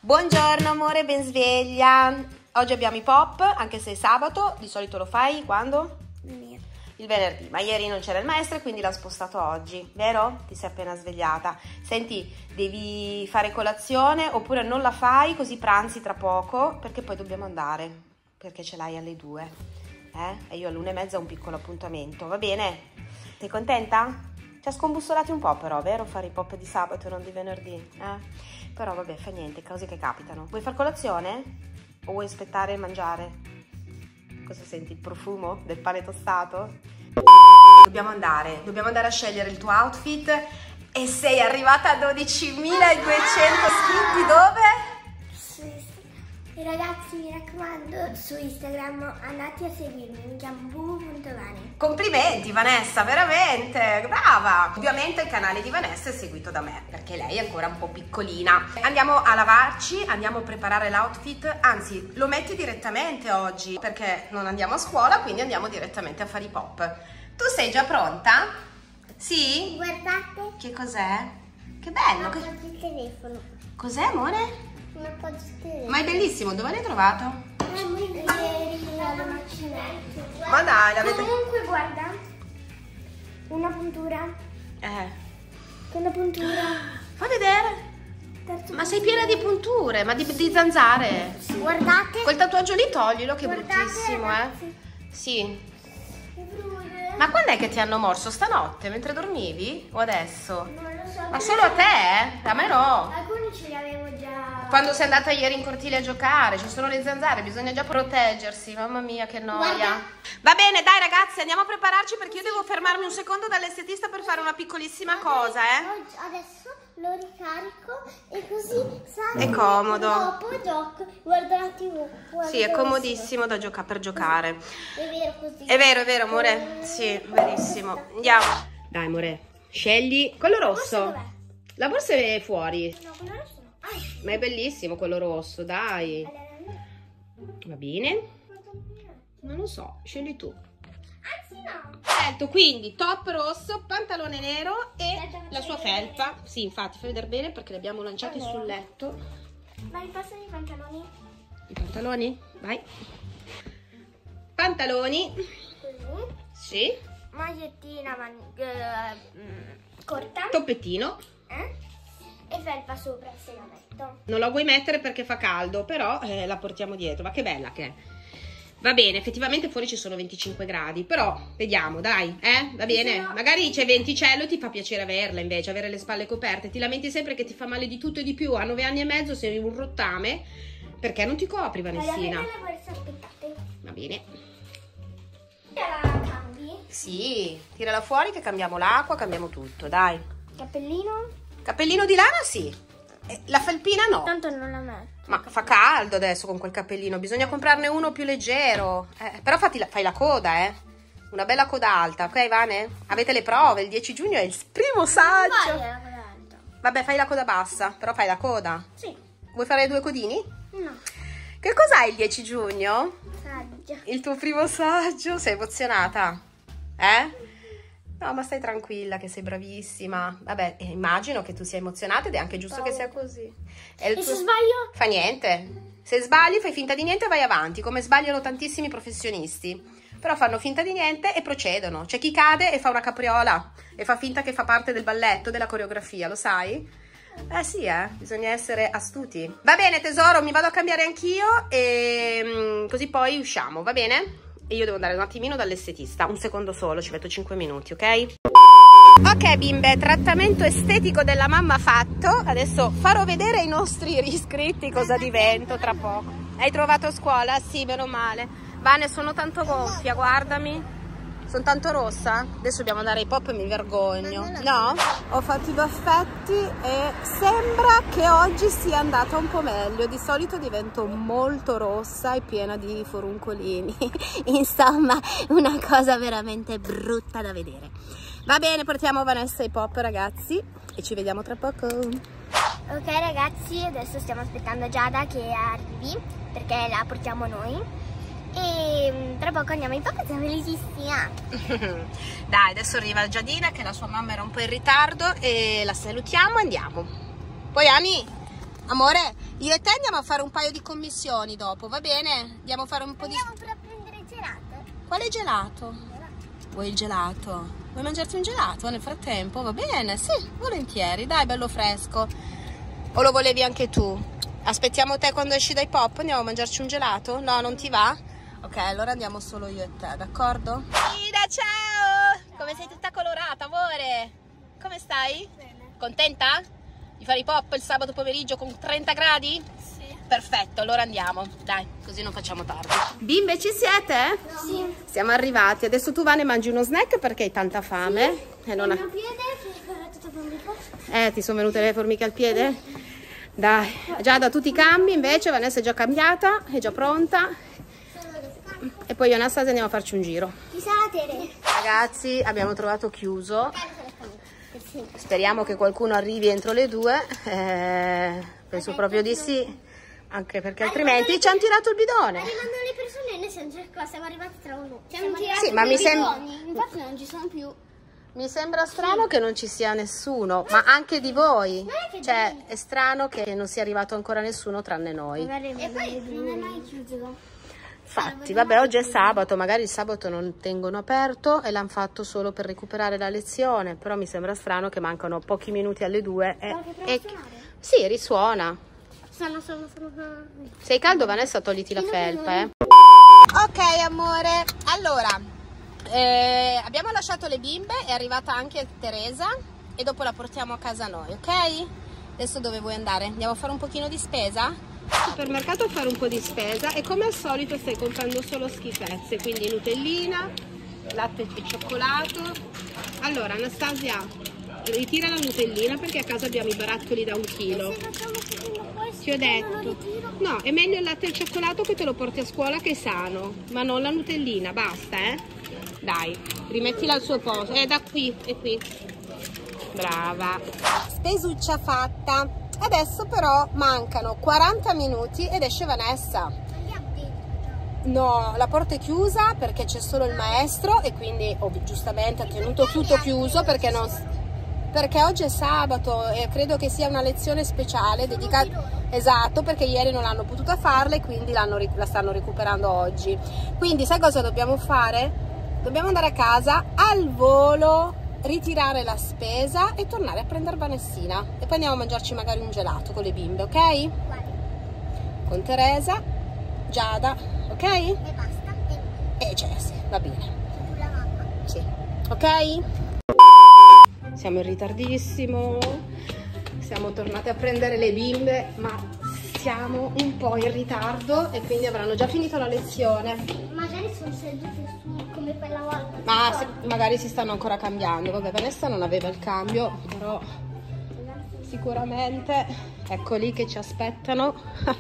Buongiorno amore, ben sveglia. Oggi abbiamo i pop, anche se è sabato. Di solito lo fai quando? Il venerdì, ma ieri non c'era il maestro e quindi l'ha spostato oggi, vero? Ti sei appena svegliata. Senti, devi fare colazione oppure non la fai così pranzi tra poco, perché poi dobbiamo andare, perché ce l'hai alle 2. E io all'1:30 ho un piccolo appuntamento, va bene? Sei contenta? Ci ha scombussolati un po' però, vero? Fare i pop di sabato e non di venerdì, Però vabbè, fa niente, cose che capitano. Vuoi far colazione? O vuoi aspettare e mangiare? Cosa senti? Il profumo del pane tostato? Dobbiamo andare a scegliere il tuo outfit e sei arrivata a 12.200 iscritti. Dove? Su Instagram. E ragazzi, mi raccomando, su Instagram andate a seguirmi, mi chiamo bubu.vane. Complimenti Vanessa, veramente, brava! Ovviamente il canale di Vanessa è seguito da me, perché lei è ancora un po' piccolina. Andiamo a lavarci, andiamo a preparare l'outfit, anzi lo metti direttamente oggi, perché non andiamo a scuola, quindi andiamo direttamente a fare i pop. Tu sei già pronta? Sì? Guardate. Che cos'è? Che bello! Un appoggio il telefono. Cos'è amore? Un appoggio il telefono. Ma è bellissimo, dove l'hai trovato? Ieri alla macchinetta. Ma dai, l'avete... Comunque guarda, una puntura. Una puntura. Fa vedere. Ma sei piena di punture, ma di zanzare. Sì. Guardate. Quel tatuaggio lì toglilo, che è Guardate, bruttissimo, ragazzi. Sì. Che brutto. Ma quando è che ti hanno morso? Stanotte, mentre dormivi? O adesso? Non lo so. Ma solo a te? A me no. Alcuni ce li avevo già. Quando sei andata ieri in cortile a giocare, ci sono le zanzare, bisogna già proteggersi. Mamma mia, che noia. Guarda. Va bene, dai ragazzi, andiamo a prepararci perché io devo fermarmi un secondo dall'estetista per fare una piccolissima cosa, Adesso lo ricarico e così sai. È comodo. Dopo gioco, guarda la TV. Sì, è comodissimo da per giocare. È vero così. È vero, amore. Sì, verissimo. Andiamo. Dai, amore, scegli quello rosso. Dov'è? La borsa è fuori. No, quello rosso no. Ma è bellissimo quello rosso, dai. Va bene? Non lo so, scegli tu. Anzi no. Scelto quindi top rosso, pantalone nero e la sua felpa. Sì, infatti, fai vedere bene perché li abbiamo lanciati sul letto. Ma mi passano i pantaloni? I pantaloni? Vai. Pantaloni. Così. Sì. Magliettina corta. Toppettino. E felpa sopra se la metto. Non la vuoi mettere perché fa caldo, però la portiamo dietro. Ma che bella che è. Va bene, effettivamente fuori ci sono 25 gradi, però vediamo, dai, va bene? No. Magari c'è venticello e ti fa piacere averla invece, avere le spalle coperte. Ti lamenti sempre che ti fa male di tutto e di più. A 9 anni e mezzo sei un rottame. Perché non ti copri, Vanessina? Allora, la borsa, aspettate. Va bene. La cambi? Sì, tirala fuori che cambiamo l'acqua, cambiamo tutto, dai. Cappellino? Cappellino di lana sì, la felpina no. Tanto non la metto. Ma fa caldo adesso con quel cappellino, bisogna comprarne uno più leggero. Però fai la coda, una bella coda alta, ok Vane? Avete le prove, il 10 giugno è il primo saggio. Vabbè, fai la coda bassa, però fai la coda. Sì. Vuoi fare 2 codini? No. Che cos'hai il 10 giugno? Saggio. Il tuo primo saggio? Sei emozionata? No, ma stai tranquilla che sei bravissima. Vabbè, immagino che tu sia emozionata ed è anche giusto che sia così. E se sbaglio? Fa niente. Se sbagli fai finta di niente e vai avanti, come sbagliano tantissimi professionisti. Però fanno finta di niente e procedono. C'è chi cade e fa una capriola e fa finta che fa parte del balletto, della coreografia, lo sai? Sì, bisogna essere astuti. Va bene tesoro, mi vado a cambiare anch'io e così poi usciamo, va bene? E io devo andare un attimino dall'estetista, un secondo solo, ci metto 5 minuti, ok? Ok bimbe, trattamento estetico della mamma fatto. Adesso farò vedere ai nostri iscritti cosa divento tra poco. Hai trovato scuola? Sì, meno male. Vane, sono tanto gonfia, guardami. Sono tanto rossa? Adesso dobbiamo andare ai pop e mi vergogno. No? Ho fatto i baffetti e sembra che oggi sia andata un po' meglio. Di solito divento molto rossa e piena di foruncolini. Insomma, una cosa veramente brutta da vedere. Va bene, portiamo Vanessa ai pop ragazzi e ci vediamo tra poco. Ok ragazzi, adesso stiamo aspettando Giada che arrivi perché la portiamo noi. E tra poco andiamo ai pop, siamo felicissima. Dai, adesso arriva Giadina che la sua mamma era un po' in ritardo e la salutiamo e andiamo. Poi Ani, amore, Io e te andiamo a fare un paio di commissioni dopo, va bene? Andiamo a fare un po' di... Andiamo per prendere il gelato. Quale gelato? Vuoi il gelato? Vuoi mangiarti un gelato nel frattempo? Va bene, sì, volentieri, dai, bello fresco. O lo volevi anche tu? Aspettiamo te quando esci dai pop, andiamo a mangiarci un gelato? No, non ti va? Ok, allora andiamo solo io e te, d'accordo? Ida, ciao! Come sei tutta colorata, amore? Come stai? Bene. Contenta? Di fare i pop il sabato pomeriggio con 30 gradi? Sì. Perfetto, allora andiamo. Dai, così non facciamo tardi. Bimbe, ci siete? Sì. Siamo arrivati. Adesso tu va ne mangi uno snack perché hai tanta fame. Sì. E non Il mio piede è tutto formica. ti sono venute le formiche al piede? Dai, Giada, tu ti cambi, invece Vanessa è già cambiata, è già pronta. E poi io e Anastasia andiamo a farci un giro. Chissà la Tere. Ragazzi, abbiamo trovato chiuso. Speriamo che qualcuno arrivi entro le 2. Penso proprio di sì. Anche perché altrimenti ci hanno tirato il bidone. Arrivando le persone, noi siamo arrivati tra uno. Ci hanno tirato Sì, ma mi sembra... Infatti non ci sono più. Mi sembra strano che non ci sia nessuno, ma anche di voi. Cioè, è strano che non sia arrivato ancora nessuno tranne noi. E poi non è mai chiuso. Infatti, vabbè, oggi è sabato, magari il sabato non tengono aperto e l'hanno fatto solo per recuperare la lezione, però mi sembra strano che mancano pochi minuti alle 2 e... Sì, risuona. Sono. Sei caldo, Vanessa? Togliti la felpa, eh. Ok, amore. Allora, abbiamo lasciato le bimbe, è arrivata anche Teresa e dopo la portiamo a casa noi, ok? Adesso dove vuoi andare? Andiamo a fare un pochino di spesa? Al supermercato a fare un po' di spesa e come al solito stai comprando solo schifezze, quindi nutellina, latte e cioccolato. Allora, Anastasia, ritira la nutellina perché a casa abbiamo i barattoli da 1 chilo. Ti ho detto, no, è meglio il latte e il cioccolato che te lo porti a scuola che è sano, ma non la nutellina, basta, Dai, rimettila al suo posto, da qui, è qui. Brava. Spesuccia fatta. Adesso però mancano 40 minuti ed esce Vanessa. Andiamo dentro. No, la porta è chiusa perché c'è solo il maestro e quindi giustamente ha tenuto tutto chiuso perché oggi è sabato e credo che sia una lezione speciale dedicata. Esatto, perché ieri non l'hanno potuta farla e quindi la stanno recuperando oggi. Quindi sai cosa dobbiamo fare? Dobbiamo andare a casa al volo, ritirare la spesa e tornare a prendere Vanessina e poi andiamo a mangiarci magari un gelato con le bimbe, ok? Guardi. Con Teresa, Giada, ok? E basta. E Jessie, va bene. Tu la mamma. Sì, ok? Siamo in ritardissimo, siamo tornate a prendere le bimbe, ma siamo un po' in ritardo e quindi avranno già finito la lezione. Magari sono sedute su come per la volta. Ma magari si stanno ancora cambiando. Vabbè, Vanessa non aveva il cambio, però sicuramente eccoli che ci aspettano.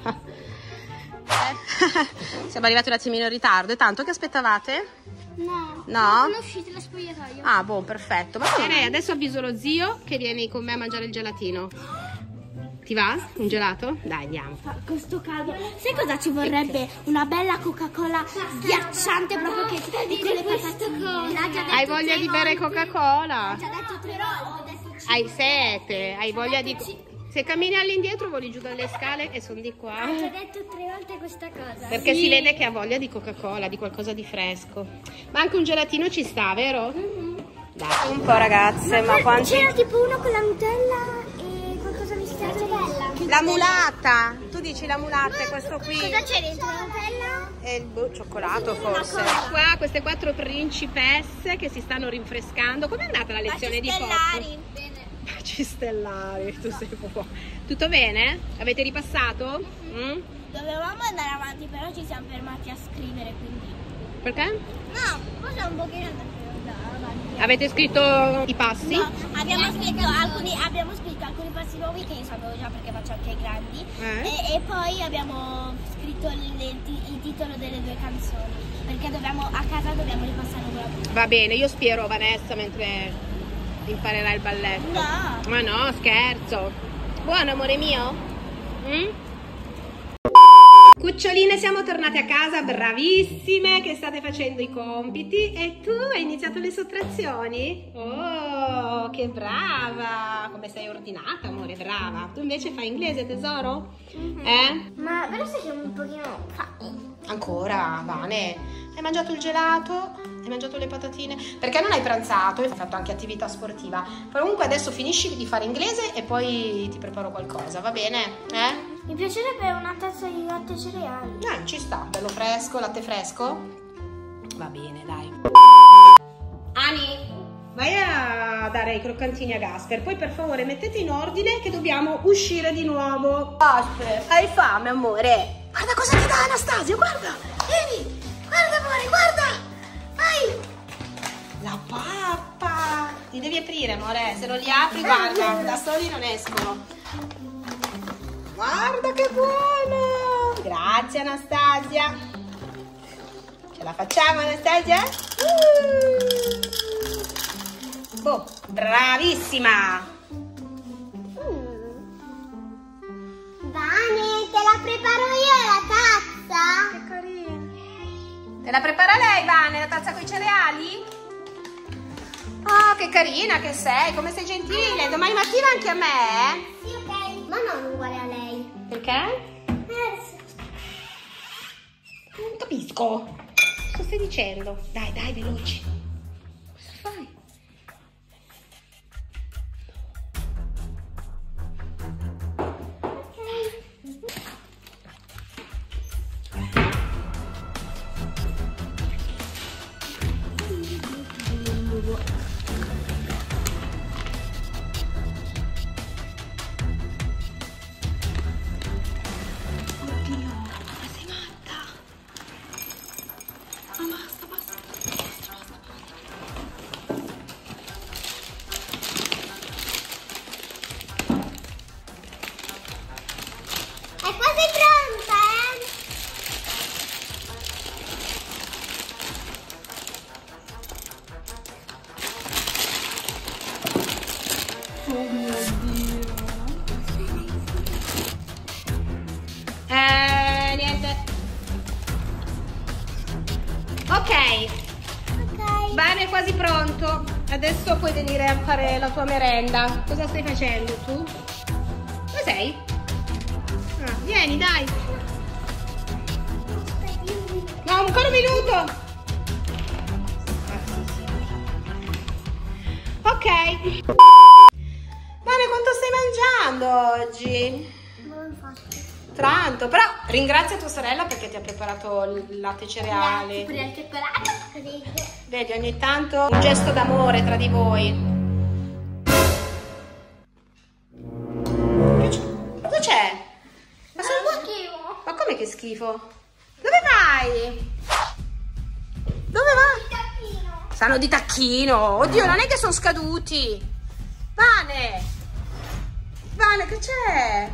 Siamo arrivati un attimino in ritardo. E tanto che aspettavate? No. No? Sono uscite lo spogliatoio. Ah, boh, perfetto. Ma adesso avviso lo zio che vieni con me a mangiare il gelatino. Ti va? Un gelato? Dai, andiamo. Questo caldo. Sai cosa ci vorrebbe? Una bella Coca-Cola ghiacciante proprio che con le patatine. Hai voglia di bere Coca-Cola? Ho già detto 3 volte. Hai sete, hai voglia di... Se cammini all'indietro voli giù dalle scale e sono di qua. Ho già detto 3 volte questa cosa. Perché si vede che ha voglia di Coca-Cola, di qualcosa di fresco. Ma anche un gelatino ci sta, vero? Dai, un po' ragazze, ma quanti... C'era tipo uno con la Nutella e qualcosa mischiato. La mulata! Tu dici la mulata è questo qui? Cosa c'è dentro? La Nutella? E il cioccolato forse. Qua queste 4 principesse che si stanno rinfrescando. Com'è andata la lezione di pop? Bene. Baci stellari, tu sei buono. Tutto bene? Avete ripassato? Dovevamo andare avanti, però ci siamo fermati a scrivere, quindi... Perché? No, forse un pochino da avanti. Avete scritto i passi? No, abbiamo scritto alcuni passi nuovi che io sapevo già perché faccio anche i grandi e poi abbiamo scritto il titolo delle 2 canzoni perché a casa dobbiamo ripassare una. Va bene, io spiero Vanessa mentre imparerai il balletto. No. Ma no, scherzo. Buono amore mio? Cuccioline, siamo tornate a casa, bravissime, che state facendo i compiti. E tu hai iniziato le sottrazioni? Oh, che brava! Come sei ordinata, amore, brava. Tu invece fai inglese, tesoro? Ma però sai che un pochino fame. Ancora, Vane? Hai mangiato il gelato? Hai mangiato le patatine? Perché non hai pranzato? Hai fatto anche attività sportiva. Comunque adesso finisci di fare inglese e poi ti preparo qualcosa, va bene? Mi piacerebbe una tazza di latte cereali. Ci sta, bello fresco, latte fresco? Va bene, dai. Ani, vai a dare i croccantini a Gasper. Poi per favore mettete in ordine che dobbiamo uscire di nuovo. Gasper, hai fame, amore? Guarda cosa ti dà Anastasia, guarda. Vieni, guarda amore, guarda. Vai. La pappa. Li devi aprire, amore. Se non li apri, guarda, da soli non escono. Guarda che buono. Grazie Anastasia. Ce la facciamo Anastasia? Oh, bravissima. Vane, te la preparo io la tazza? Che carina. Te la prepara lei, Vane, la tazza con i cereali? Oh, che carina che sei, come sei gentile. Domani mattina anche a me, Sì, ok. Ma non uguale a lei. Perché? Non capisco. Cosa stai dicendo? Dai, dai, veloci. Cosa fai? È quasi pronta, Oh mio Dio. Niente. Ok. Bene, è quasi pronto. Adesso puoi venire a fare la tua merenda. Cosa stai facendo tu? Dove sei? Vieni, dai. No, ancora un minuto. Ok. Bene, quanto stai mangiando oggi? Non faccio. Tanto, però ringrazia tua sorella perché ti ha preparato il latte cereali. Pure il cioccolato. Vedi, ogni tanto un gesto d'amore tra di voi. Cosa c'è? Ma come che schifo? Dove vai? Dove vai? Sanno di tacchino. Oddio, non è che sono scaduti. Vane. Vane, che c'è?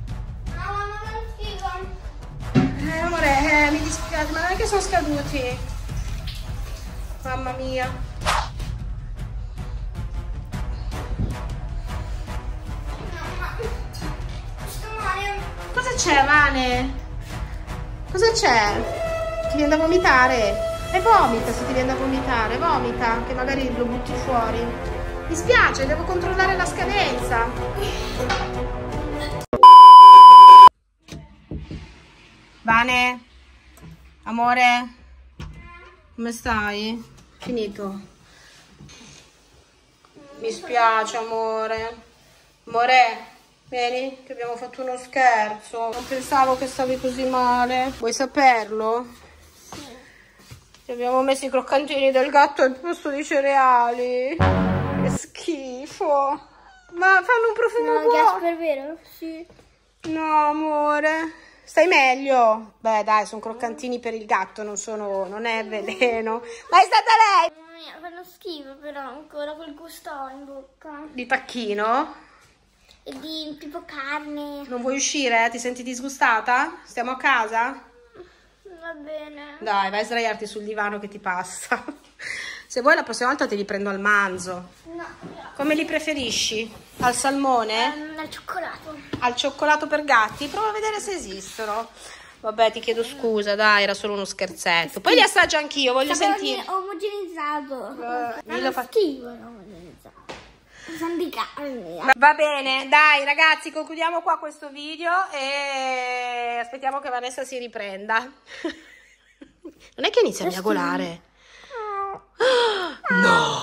Amore, mi dispiace, ma non è che sono scaduti. Mamma mia. Cosa c'è, Vane? Cosa c'è? Ti viene da vomitare? E vomita se ti viene da vomitare, vomita, che magari lo butti fuori. Mi spiace, devo controllare la scadenza. Vane? Amore? Come stai? Finito. Mi spiace, amore. Amore, vieni, che abbiamo fatto uno scherzo. Non pensavo che stavi così male. Vuoi saperlo? Sì. Ti abbiamo messo i croccantini del gatto al posto dei cereali. Che schifo. Ma fanno un profumo buono. Gasper, vero? Sì. No, amore. Stai meglio? Beh, dai, sono croccantini per il gatto, non è veleno. Ma è stata lei! Mamma mia, fanno schifo però ancora quel gusto in bocca. Di tacchino? E di tipo carne. Non vuoi uscire? Ti senti disgustata? Stiamo a casa? Va bene. Dai, vai a sdraiarti sul divano che ti passa. Se vuoi la prossima volta te li prendo al manzo. No. Come li preferisci? Al salmone? Al cioccolato. Al cioccolato per gatti? Prova a vedere se esistono. Vabbè, ti chiedo scusa, dai, era solo uno scherzetto. Poi li assaggio anch'io, voglio sentire. Omogenizzato. Dillo fa- schifo, omogenizzato. Sono di carne. Va bene, dai ragazzi, concludiamo qua questo video e aspettiamo che Vanessa si riprenda. Non è che inizia a miagolare? No!